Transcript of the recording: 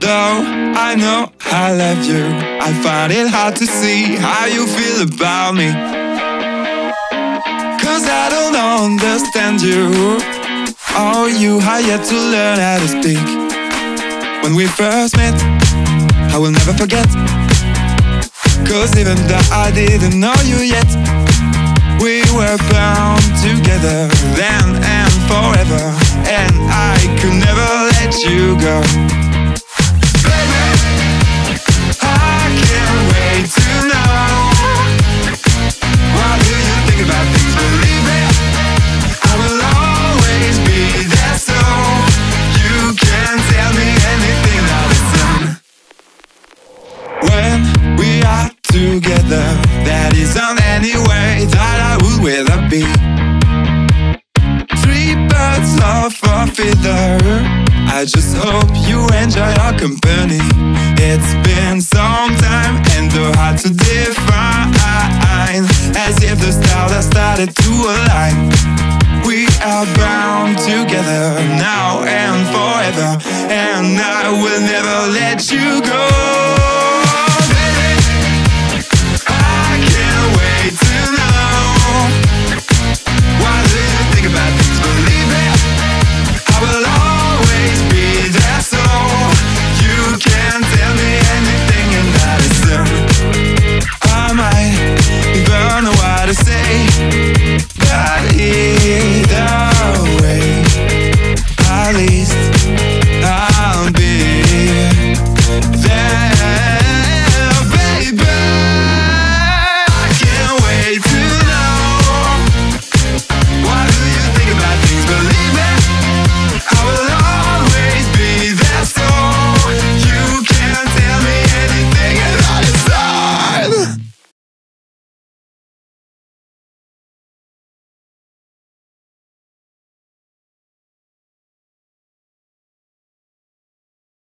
though I know I love you, I find it hard to see how you feel about me. Cause I don't understand you. Oh, you have yet to learn how to speak. When we first met, I will never forget. Cause even though I didn't know you yet, we were bound together then and forever, and I could never let you go. Baby, I can't wait to know. What do you think about things? Believe me, I will always be there, so you can tell me anything. Now listen. When we are together, that isn't any way that I would rather be. Three birds of a feather, I just hope you enjoy our company. It's been some time and they're hard to define, as if the stars have started to align. We are bound together now and forever, and I will never let you go.